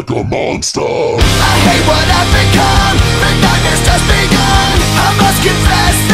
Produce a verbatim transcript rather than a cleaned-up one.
like a monster. I hate what I've become. The darkness has begun. I must confess